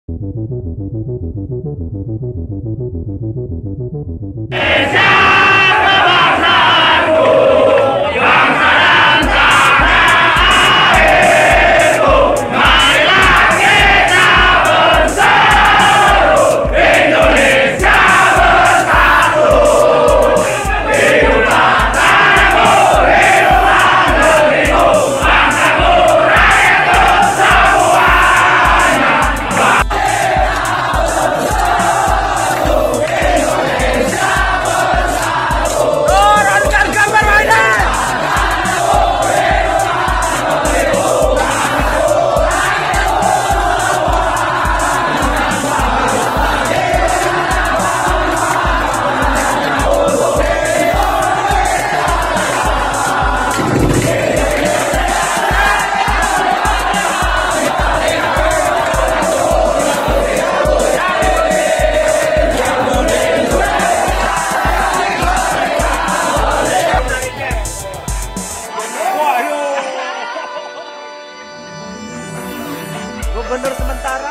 Gubernur sementara.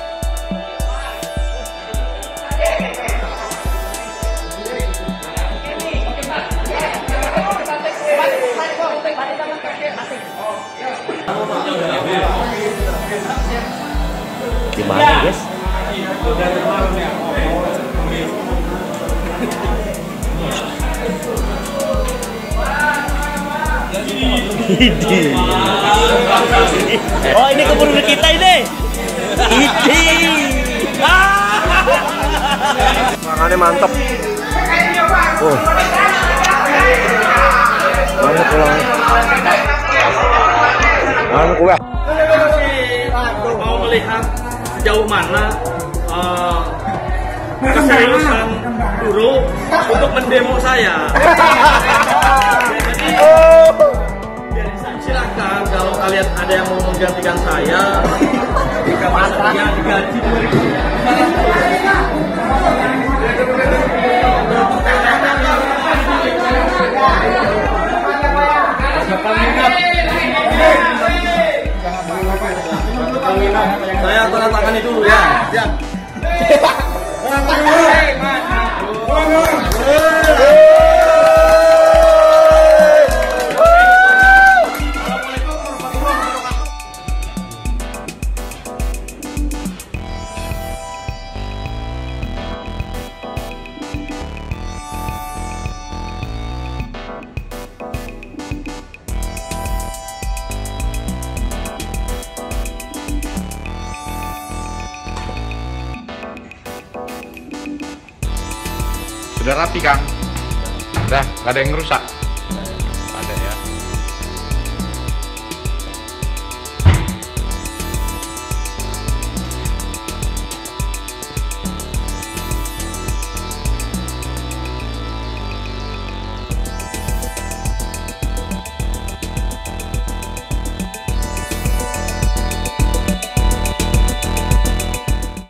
Gimana guys? Oh, ini keburu kita ini. Makannya mantep. Oh. Mantep pulang. Mantep kue. Mau melihat sejauh mana keseriusan guru untuk mendemo saya. Jadi silakan kalau kalian ada yang mau menggantikan saya, jika masanya digaji 2.000. Saya tanda tangani dulu ya. Sudah rapi, Kang. Udah, gak ada yang rusak.